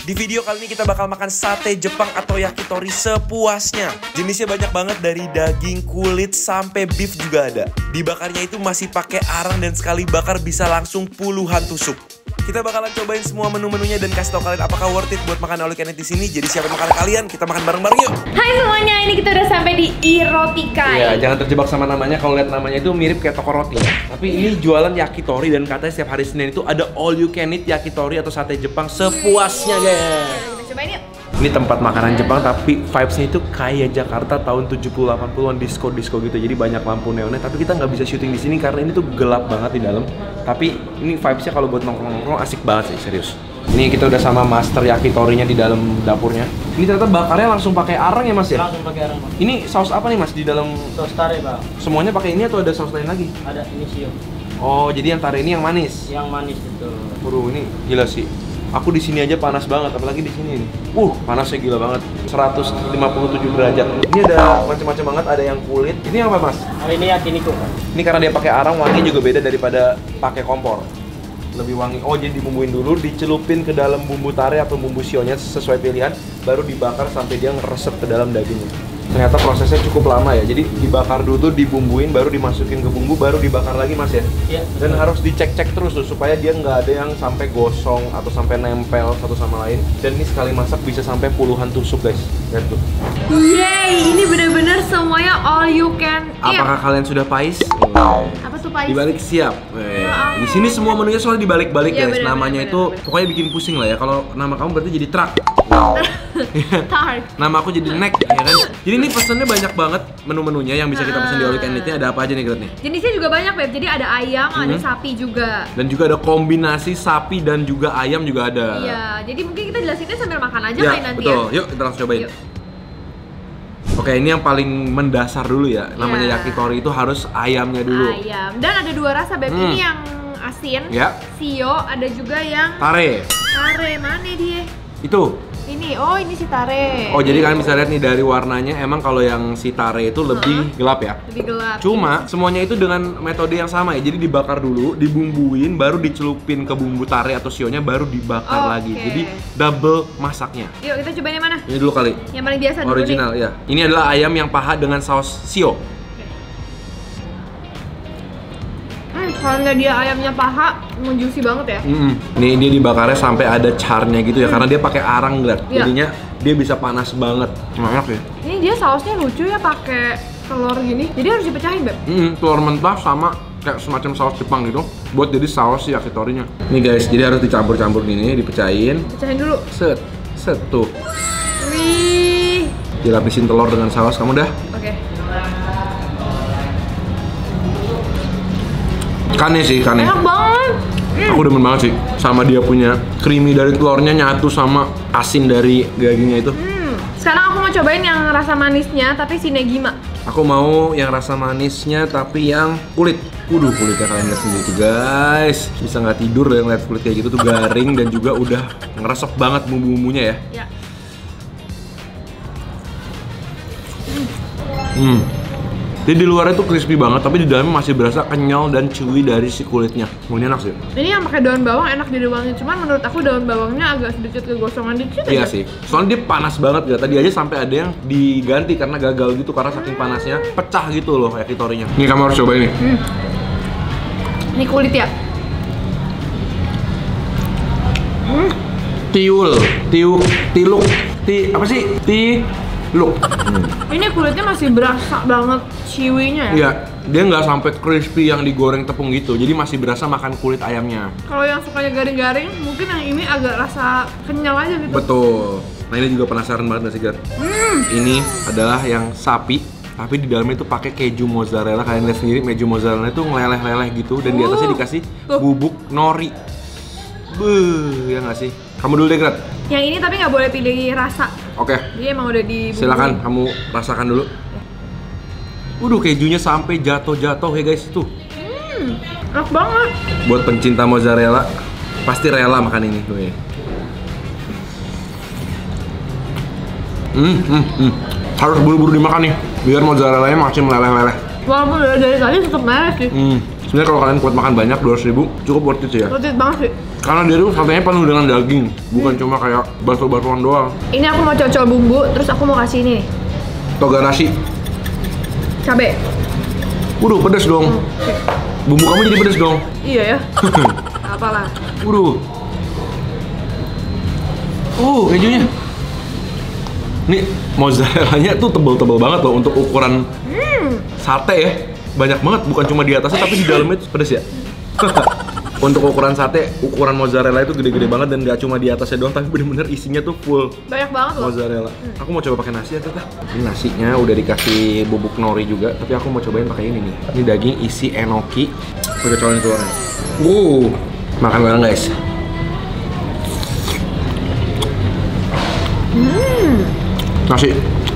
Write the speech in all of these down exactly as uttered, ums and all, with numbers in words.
Di video kali ini kita bakal makan sate Jepang atau yakitori sepuasnya. Jenisnya banyak banget dari daging, kulit, sampai beef juga ada. Dibakarnya itu masih pakai arang dan sekali bakar bisa langsung puluhan tusuk. Kita bakalan cobain semua menu-menunya dan kasih tau kalian apakah worth it buat makan all you can eat di sini. Jadi siapin makanan kalian, kita makan bareng-bareng yuk. Hai semuanya, ini kita udah sampai di Irotikai. Iya, jangan terjebak sama namanya. Kalau lihat namanya itu mirip kayak toko roti. Tapi ini jualan yakitori dan katanya setiap hari Senin itu ada all you can eat yakitori atau sate Jepang sepuasnya, guys. Kita cobain yuk. Ini tempat makanan Jepang tapi vibes-nya itu kayak Jakarta tahun tujuh puluh delapan puluhan, disco-disco gitu. Jadi banyak lampu neonnya, tapi kita nggak bisa syuting di sini karena ini tuh gelap banget di dalam. Tapi ini vibes-nya kalau buat nongkrong-nongkrong asik banget sih, serius. Ini kita udah sama master yakitorinya di dalam dapurnya. Ini ternyata bakarnya langsung pakai arang ya, Mas ya? Langsung pakai arang, Pak. Ini saus apa nih, Mas, di dalam? Saus tare, Pak. Semuanya pakai ini atau ada saus lain lagi? Ada ini sio. Oh, jadi yang tare ini yang manis. Yang manis itu. Waduh, ini gila sih. Aku di sini aja panas banget, apalagi di sini nih. Uh, panasnya gila banget. seratus lima puluh tujuh derajat. Ini ada macam-macam banget, ada yang kulit. Ini apa, Mas? Oh, ini yakiniku, Pak. Ini karena dia pakai arang, wangi juga beda daripada pakai kompor. Lebih wangi. Oh, jadi dibumbuin dulu, dicelupin ke dalam bumbu tare atau bumbu sionya sesuai pilihan, baru dibakar sampai dia ngeresep ke dalam dagingnya. Ternyata prosesnya cukup lama ya. Jadi dibakar dulu, dibumbuin, baru dimasukin ke bumbu, baru dibakar lagi, Mas ya. Iya. Dan harus dicek-cek terus tuh supaya dia nggak ada yang sampai gosong atau sampai nempel satu sama lain. Dan ini sekali masak bisa sampai puluhan tusuk, guys. Lihat tuh. Yeay, ini bener-bener semuanya all you can eat. Apakah kalian sudah pais? Apa tuh pais? Dibalik siap. Eh, di sini semua menunya soalnya dibalik-balik, Iya, guys. bener, Namanya bener, itu bener. pokoknya bikin pusing lah ya. Kalau nama kamu berarti jadi truk. Tart. Nama aku jadi neck, ya kan? Jadi ini pesannya banyak banget menu-menunya yang bisa kita pesan di all you can eat-nya. Ada apa aja nih, Gret nih? Jenisnya juga banyak, Beb. Jadi ada ayam, ada Mhm. sapi juga. Dan juga ada kombinasi sapi dan juga ayam juga ada. Iya, jadi mungkin kita jelasinnya sambil makan aja Ya, kali nanti betul. ya. Yuk kita langsung cobain. Yuk. Oke, ini yang paling mendasar dulu ya. Namanya Ya. yakitori itu harus ayamnya dulu. Ayam. Dan ada dua rasa, Beb. Hmm. Ini yang asin, Ya. sio, ada juga yang Tare. tare. Mana dia? Itu. Ini, oh ini si tare. Oh, jadi kalian bisa lihat nih dari warnanya, emang kalau yang si tare itu lebih gelap ya. Lebih gelap. Cuma semuanya itu dengan metode yang sama ya. Jadi dibakar dulu, dibumbuin, baru dicelupin ke bumbu tare atau sionya, baru dibakar Oke. lagi. Jadi double masaknya. Yuk kita cobain yang mana? Ini dulu kali. Yang paling biasa dulu Original nih. ya. Ini adalah ayam yang paha dengan saus sio. Hmm, kalau dia ayamnya paha, juicy banget ya. Mm-mm. Nih dia dibakarnya sampai ada charnya gitu ya, karena dia pakai arang, Glat. Iya. Jadinya dia bisa panas banget. Enak ya. Ini dia sausnya lucu ya, pakai telur gini. Jadi harus dipecahin, Beb. Mm, telur mentah sama kayak semacam saus Jepang gitu, buat jadi saus si yakitorinya. Nih guys, jadi harus dicampur-campur gini, dipecahin. Pecahin dulu. Set, set tuh. Wih. Dilapisin telur dengan saus, kamu dah. Oke. Kane sih, kane. Enak banget. Hmm. Aku demen banget sih sama dia punya creamy dari telurnya nyatu sama asin dari dagingnya itu. Hmm. Sekarang aku mau cobain yang rasa manisnya tapi si negima. Aku mau yang rasa manisnya tapi yang kulit. Waduh, kulitnya kalian lihat sendiri tuh guys. Bisa nggak tidur ya ngeliat kulit kayak gitu tuh, garing dan juga udah ngeresep banget bumbu-bumbunya ya. Ya. Hmm. Jadi di luarnya tuh crispy banget, tapi di dalamnya masih berasa kenyal dan chewy dari si kulitnya. Mau ini enak sih. Ini yang pakai daun bawang enak jadi wangi. Cuman menurut aku daun bawangnya agak sedikit kegosongan dikit Iya aja. sih. Soalnya dia panas banget ya. Tadi aja sampai ada yang diganti karena gagal gitu karena saking panasnya pecah gitu loh yakitorinya. Ini kamu harus coba ini. Hmm. Ini kulit ya. Hmm. Tiul, tiuk, tiluk, ti apa sih? Tiluk. Hmm. Ini kulitnya masih berasa banget chewy-nya ya. Iya, dia nggak sampai crispy yang digoreng tepung gitu. Jadi masih berasa makan kulit ayamnya. Kalau yang sukanya garing-garing, mungkin yang ini agak rasa kenyal aja gitu. Betul. Nah ini juga penasaran banget nggak sih, Gar? Hmm. Ini adalah yang sapi, tapi di dalamnya itu pakai keju mozzarella. Kalian lihat sendiri, keju mozzarella itu ngeleleh-leleh gitu, dan di atasnya Uh. dikasih Tuh. bubuk nori. Beuh, ya nggak sih? Kamu dulu deh, Grat. Yang ini tapi nggak boleh pilih rasa. Oke, Dia emang udah di. silakan kamu rasakan dulu. Waduh, kejunya sampai jatuh-jatuh ya guys, tuh. Hmm, enak banget. Buat pencinta mozzarella, pasti rela makan ini. Tuh ya. Hmm, hmm, hmm. Harus buru-buru dimakan nih, biar mozzarellanya masih meleleh-leleh. Walaupun udah dari tadi tetap merah sih. Hmm. Sebenarnya kalau kalian kuat makan banyak dua ratus ribu cukup worth it sih ya. Worth it banget sih. Karena dia tuh satenya penuh dengan daging, bukan cuma kayak bakso-baksoan doang. Ini aku mau cocol bumbu, terus aku mau kasih ini Toga nasi. cabe. Waduh, pedes dong. Bumbu kamu jadi pedes dong. Iya ya. Apalah. Waduh. Uh, kejunya. Nih, mozzarella-nya tuh tebel-tebel banget loh untuk ukuran sate ya. Banyak banget, bukan cuma di atasnya tapi di dalamnya itu pedes ya. Untuk ukuran sate, ukuran mozzarella itu gede-gede banget dan gak cuma di atasnya doang, tapi bener-bener isinya tuh full Banyak banget loh. mozzarella. Aku mau coba pakai nasi ya, Tata. Ini nasinya udah dikasih bubuk nori juga, tapi aku mau cobain pakai ini nih. Ini daging isi enoki. Udah cobain keluarnya. Wow, makan bareng guys. Hmm. Nasi.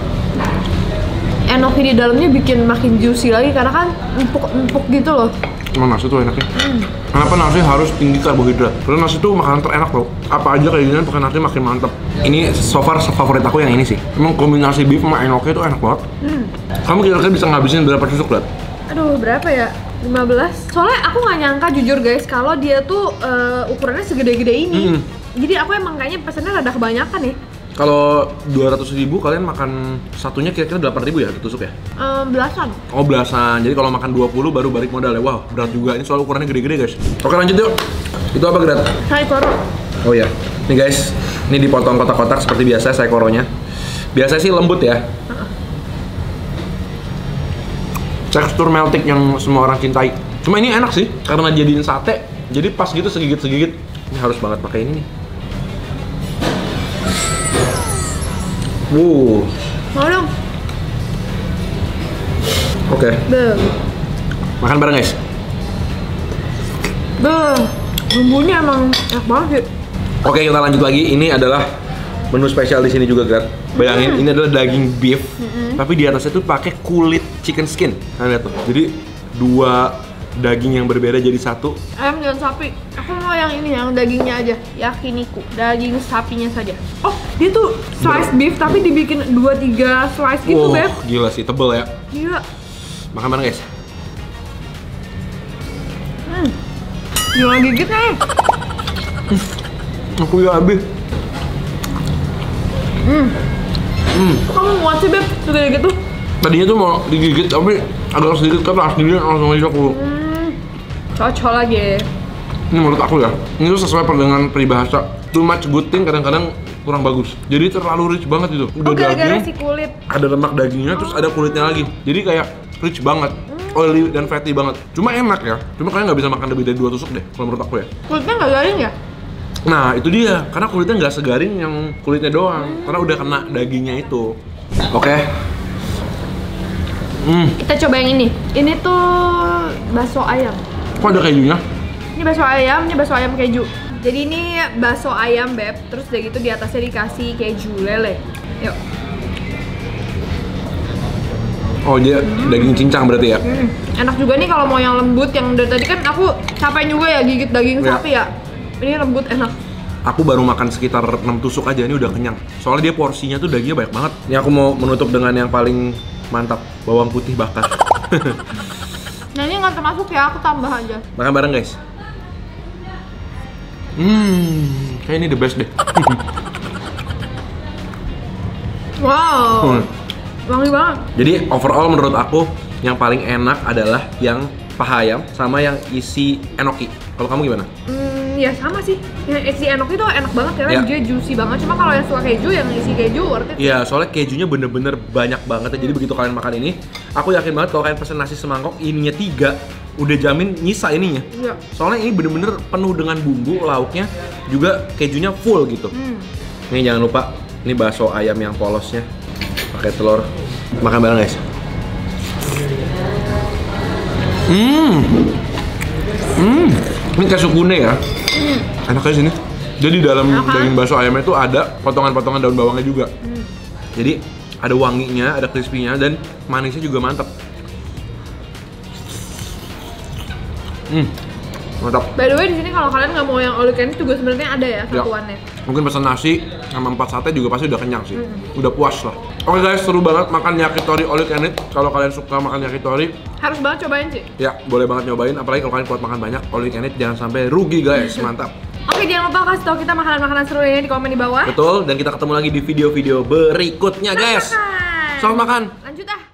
Enoki di dalamnya bikin makin juicy lagi karena kan empuk-empuk gitu loh. Emang nasi tuh enaknya. Hmm. Kenapa nasi harus tinggi karbohidrat? Karena nasi tuh makanan terenak loh. Apa aja kayak gini pakai nasi makin mantep. Ini so far favorit aku yang ini sih. Emang kombinasi beef sama enoki itu enak banget. Hmm. Kamu kira-kira bisa ngabisin berapa tusuk, Lat? Aduh, berapa ya? lima belas. Soalnya aku nggak nyangka jujur guys kalau dia tuh uh, ukurannya segede-gede ini. Hmm. Jadi aku emang kayaknya pesannya rada kebanyakan nih. Kalau dua ratus ribu kalian makan satunya kira-kira delapan ribu ya ditusuk ya? Um, belasan. Oh belasan, jadi kalau makan dua puluh baru balik modal ya. Wow, berat juga, ini soal ukurannya gede-gede guys. Oke lanjut yuk. Itu apa Grat? Saikoro. Oh ya, nih guys, ini dipotong kotak-kotak seperti biasa saikoronya. Biasanya sih lembut ya. Tekstur meltik yang semua orang cintai. Cuma ini enak sih, karena jadiin sate, jadi pas gitu segigit-segigit. Ini harus banget pakai ini nih. Wow. Mau dong. Oke. Okay. Beuh. Makan bareng guys. Beuh. Bumbunya emang enak banget sih. Oke, kita lanjut lagi. Ini adalah menu spesial di sini juga, Grat. Bayangin, mm. ini adalah daging beef, mm-hmm. tapi di atasnya tuh pakai kulit chicken skin. Nah, lihat tuh. Jadi dua daging yang berbeda jadi satu. Ayam dan sapi. Aku mau yang ini, yang dagingnya aja. Yakiniku. Daging sapinya saja. Oh, dia tuh slice beef tapi dibikin dua tiga slice gitu, wow, Beb. Gila sih, tebel ya. Gila. Makan bareng, guys. Hmm. Gila gigit nih. Aku ya habis. Hmm. Hmm. Kamu muat sih, Beb? Segede gitu. Tadinya tuh mau digigit tapi agak sedikit keras, jadi langsung aja aku. Hmm. Cocok lagi. Ini menurut aku ya, ini tuh sesuai dengan peribahasa too much good thing kadang-kadang kurang bagus. Jadi terlalu rich banget itu. Udah oh, gara-gara daging, si kulit. ada lemak dagingnya, oh. terus ada kulitnya lagi. Jadi kayak rich banget, hmm. oily dan fatty banget. Cuma enak ya, cuma kalian nggak bisa makan lebih dari dua tusuk deh, kalau menurut aku ya. Kulitnya nggak garing ya? Nah itu dia, karena kulitnya nggak segaring yang kulitnya doang, hmm. karena udah kena dagingnya itu. Oke. Okay. Hmm. Kita coba yang ini. Ini tuh bakso ayam. Kok ada kejunya? Ini bakso ayam, ini bakso ayam keju. Jadi ini bakso ayam, Beb. Terus udah gitu di atasnya dikasih keju lele. Yuk. Oh dia hmm. daging cincang berarti ya? Hmm. Enak juga nih kalau mau yang lembut. Yang dari tadi kan aku capek juga ya gigit daging ya. sapi ya. Ini lembut enak. Aku baru makan sekitar enam tusuk aja, ini udah kenyang. Soalnya dia porsinya tuh dagingnya banyak banget. Ini aku mau menutup dengan yang paling mantap, bawang putih bakar. Nah ini nggak termasuk ya, aku tambah aja. Makan bareng guys. Hmm, kayak ini the best deh. Wow, hmm. wangi banget. Jadi overall menurut aku yang paling enak adalah yang paha ayam sama yang isi enoki. Kalau kamu gimana? Hmm, ya sama sih. Yang isi enoki itu enak banget karena ya. dia juicy banget. Cuma kalau yang suka keju, yang isi keju worth it. Iya, soalnya kejunya bener-bener banyak banget ya. Jadi begitu kalian makan ini, aku yakin banget kalau kalian pesen nasi semangkok ininya tiga, udah jamin nyisa ininya. Iya. Soalnya ini bener-bener penuh dengan bumbu, lauknya juga kejunya full gitu. Hmm. Nih jangan lupa, ini bakso ayam yang polosnya pakai telur. Makan bareng guys. Hmm. Hmm. Ini kayak sukune ya. Hmm. Enak aja sini. Jadi dalam enak, daging bakso ayamnya itu ada potongan-potongan daun bawangnya juga. Hmm. Jadi ada wanginya, ada crispy-nya dan manisnya juga mantap. Hmm. Mantap. By the way di sini kalau kalian nggak mau yang all you can eat juga sebenarnya ada ya satuannya. Ya. Mungkin pesan nasi sama empat sate juga pasti udah kenyang sih. Hmm. Udah puas lah. Oke guys, seru banget makan yakitori all you can eat. Kalau kalian suka makan yakitori, Harus banget cobain sih. ya boleh banget nyobain. Apalagi kalau kalian kuat makan banyak all you can eat, jangan sampai rugi guys. Mantap. Oke, jangan lupa kasih tau kita makanan-makanan seru lainnya di komen di bawah. Betul, dan kita ketemu lagi di video-video berikutnya guys. Makan. Selamat makan. Lanjut ah.